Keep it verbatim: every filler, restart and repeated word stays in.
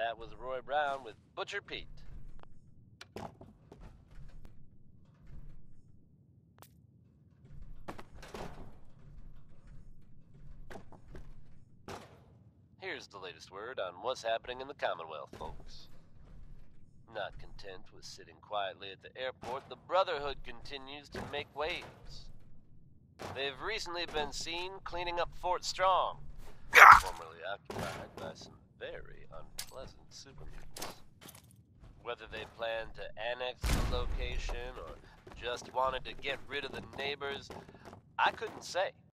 That was Roy Brown with Butcher Pete. Here's the latest word on what's happening in the Commonwealth, folks. Not content with sitting quietly at the airport, the Brotherhood continues to make waves. They've recently been seen cleaning up Fort Strong, formerly occupied by some very unpleasant super mutants. Whether they plan to annex the location or just wanted to get rid of the neighbors, I couldn't say.